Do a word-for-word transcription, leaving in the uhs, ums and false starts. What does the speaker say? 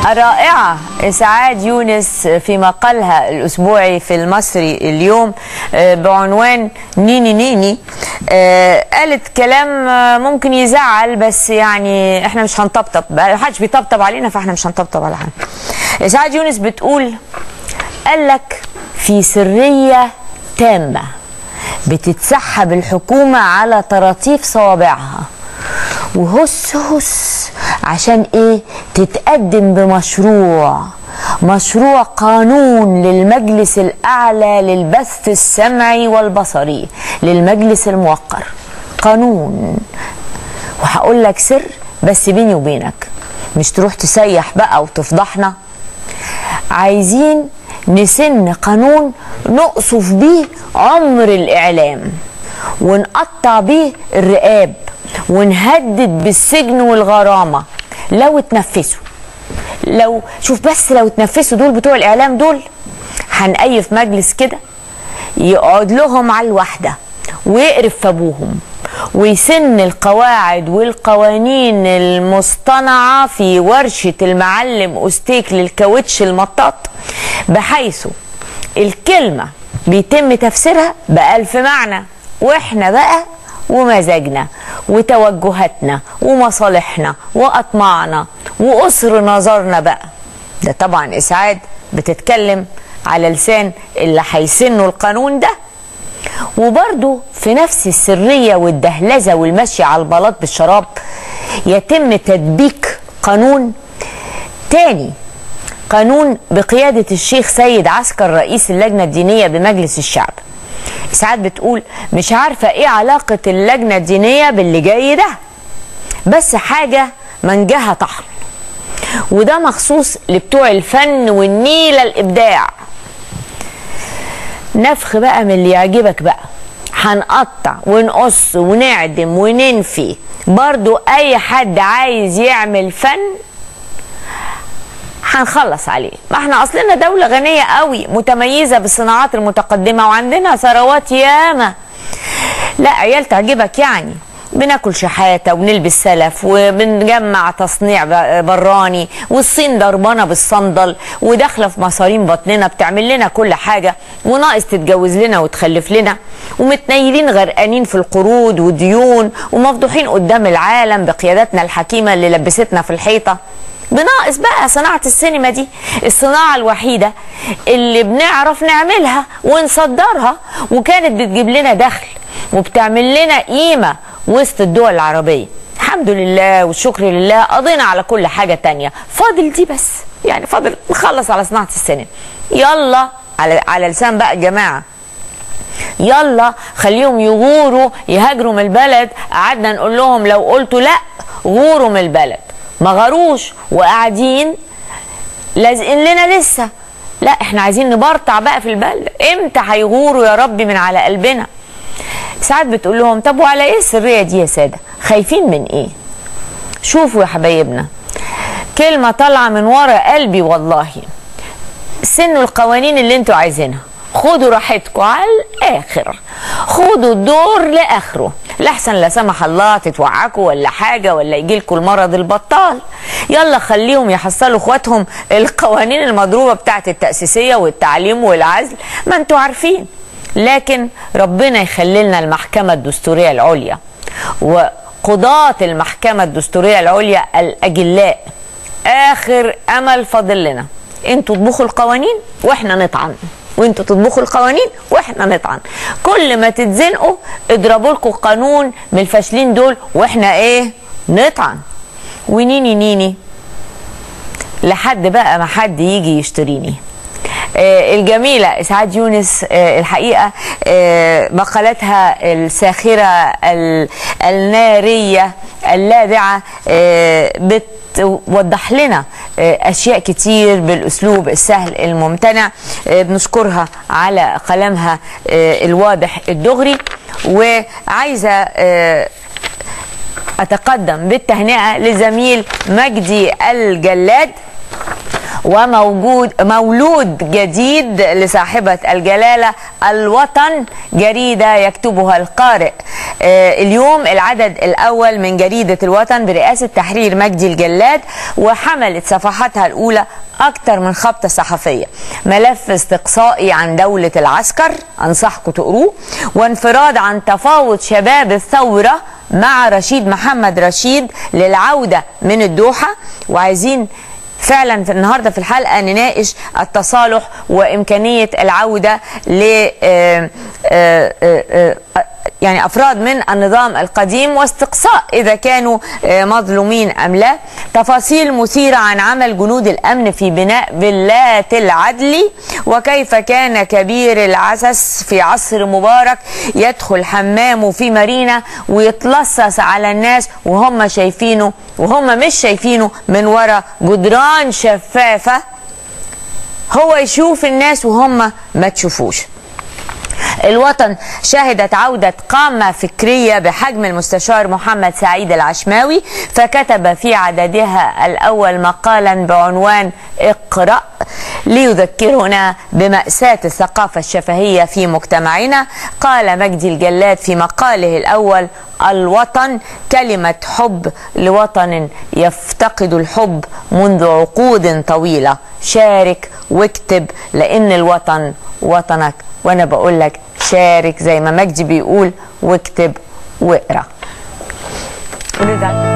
الرائعة إسعاد يونس في مقالها الأسبوعي في المصري اليوم بعنوان نيني نيني قالت كلام ممكن يزعل، بس يعني احنا مش هنطبطب، محدش بيطبطب علينا فاحنا مش هنطبطب على حد. إسعاد يونس بتقول: قالك في سرية تامة بتتسحب الحكومة على طراطيف صوابعها وهس هس عشان ايه؟ تتقدم بمشروع مشروع قانون للمجلس الأعلى للبث السمعي والبصري، للمجلس الموقر. قانون، وهقول لك سر بس بيني وبينك، مش تروح تسيح بقى وتفضحنا. عايزين نسن قانون نقصف بيه عمر الإعلام ونقطع بيه الرقاب ونهدد بالسجن والغرامة لو اتنفسوا. لو شوف بس لو اتنفسوا دول بتوع الإعلام دول، هنقيف مجلس كده يقعد لهم على الوحدة ويقرف في أبوهم ويسن القواعد والقوانين المصطنعة في ورشة المعلم أستيك للكاوتش المطاط، بحيث الكلمة بيتم تفسيرها بألف معنى، وإحنا بقى ومزاجنا وتوجهاتنا ومصالحنا وأطماعنا وأسر نظرنا بقى. ده طبعا إسعاد بتتكلم على لسان اللي هيسنوا القانون ده. وبرضه في نفس السرية والدهلزة والمشي على البلاط بالشراب يتم تدبيك قانون تاني، قانون بقيادة الشيخ سيد عسكر رئيس اللجنة الدينية بمجلس الشعب. إسعاد بتقول: مش عارفة ايه علاقة اللجنة الدينية باللي جاي ده، بس حاجة منجها طحن، وده مخصوص لبتوع الفن والنيلة الإبداع. نفخ بقى من اللي يعجبك بقى، هنقطع ونقص ونعدم وننفي برضو أي حد عايز يعمل فن هنخلص عليه. ما احنا اصلنا دولة غنية قوي متميزة بالصناعات المتقدمة وعندنا ثروات ياما. لا عيال تعجبك يعني، بناكل شحاتة وبنلبس سلف وبنجمع تصنيع براني، والصين ضربانة بالصندل وداخلة في مصارين بطننا بتعمل لنا كل حاجة، وناقص تتجوز لنا وتخلف لنا، ومتنيلين غرقانين في القروض والديون ومفضوحين قدام العالم بقيادتنا الحكيمة اللي لبستنا في الحيطة. بناقص بقى صناعة السينما دي، الصناعة الوحيدة اللي بنعرف نعملها ونصدرها وكانت بتجيب لنا دخل وبتعمل لنا قيمة وسط الدول العربية. الحمد لله والشكر لله قضينا على كل حاجة تانية، فاضل دي بس، يعني فاضل نخلص على صناعة السينما. يلا على, على لسان بقى الجماعة، يلا خليهم يغوروا يهاجروا من البلد. قعدنا نقول لهم لو قلتوا لا غوروا من البلد، ما غاروش وقاعدين لازقين لنا لسه. لا احنا عايزين نبرطع بقى في البلد. امتى هيغوروا يا رب من على قلبنا؟ ساعات بتقول لهم: طب وعلى ايه السرية دي يا سادة؟ خايفين من ايه؟ شوفوا يا حبايبنا، كلمة طالعة من ورا قلبي والله، سنوا القوانين اللي انتوا عايزينها، خدوا راحتكم على الاخر، خدوا الدور لاخره، لحسن لا سمح الله تتوعكوا ولا حاجه ولا يجيلكوا المرض البطال. يلا خليهم يحصلوا اخواتهم القوانين المضروبه بتاعت التاسيسيه والتعليم والعزل، ما انتوا عارفين. لكن ربنا يخلي لنا المحكمه الدستوريه العليا وقضاة المحكمه الدستوريه العليا الاجلاء، اخر امل فاضل لنا. انتوا تطبخوا القوانين واحنا نطعن، وانتوا تطبخوا القوانين واحنا نطعن. كل ما تتزنقوا اضربوا لكم قانون من الفاشلين دول واحنا ايه؟ نطعن. ونيني نيني لحد بقى ما حد يجي يشتريني. آه الجميلة إسعاد يونس آه الحقيقة آه مقالاتها الساخرة النارية اللاذعة آه بت توضح لنا اشياء كتير بالاسلوب السهل الممتنع. بنشكرها على قلمها الواضح الدغري، وعايزه اتقدم بالتهنئه لزميل مجدي الجلاد وموجود مولود جديد لصاحبة الجلالة الوطن، جريدة يكتبها القارئ. آه اليوم العدد الأول من جريدة الوطن برئاسة تحرير مجدي الجلاد، وحملت صفحاتها الأولى أكتر من خبطة صحفية. ملف استقصائي عن دولة العسكر، أنصحكم تقروه، وانفراد عن تفاوض شباب الثورة مع رشيد محمد رشيد للعودة من الدوحة. وعايزين فعلا في النهارده في الحلقه نناقش التصالح وامكانيه العوده ل يعني افراد من النظام القديم، واستقصاء اذا كانوا مظلومين ام لا. تفاصيل مثيره عن عمل جنود الامن في بناء فيلات العدلي، وكيف كان كبير العسس في عصر مبارك يدخل حمامه في مارينا ويتلصص على الناس وهم شايفينه وهم مش شايفينه من وراء جدران شفافه، هو يشوف الناس وهم ما تشوفوش. الوطن شهدت عودة قامة فكرية بحجم المستشار محمد سعيد العشماوي، فكتب في عددها الأول مقالا بعنوان اقرأ ليذكرنا بمأساة الثقافة الشفهية في مجتمعنا. قال مجدي الجلاد في مقاله الأول: الوطن كلمة حب لوطن يفتقد الحب منذ عقود طويلة. شارك واكتب لأن الوطن وطنك، وانا بقول لك شارك زي ما مجدي بيقول، واكتب واقرا.